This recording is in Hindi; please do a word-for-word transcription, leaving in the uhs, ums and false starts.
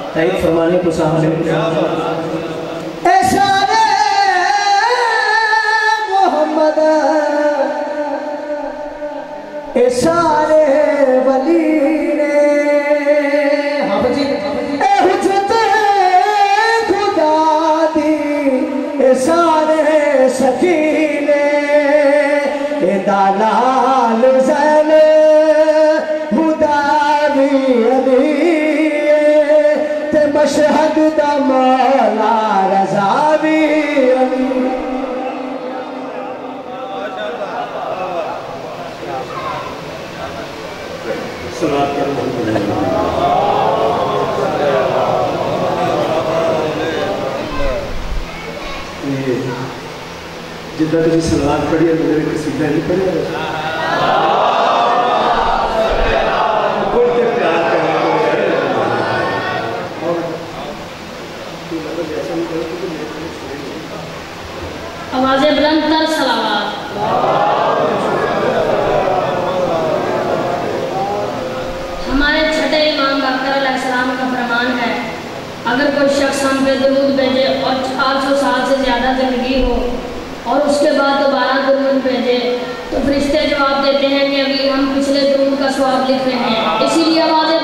तारीफ फरमाने को सामने ऐशारे मोहम्मद ऐशारे वली ने ए हुज्जत खुदा दी ऐशारे सकीने ए दलाल ज़ैन हुदा भी अली ते मशहद दा मौला रज़ा भी अली। सलात करो जिदा तुम सलात पढ़ी है मेरे कसीदा नहीं पढ़िया आवाज़ें बुलंद तर सलावत। हमारे छठे इमाम बाकर अलैहिस्सलाम का फरमान है, अगर कोई शख्स हम पे दुरूद भेजे और चार सौ साल से ज़्यादा ज़िंदगी हो और उसके बाद दोबारा दुरूद भेजे तो फरिश्ते जवाब देते हैं कि अभी हम पिछले दुरूद का सवाब लिख रहे हैं। इसीलिए आवाज़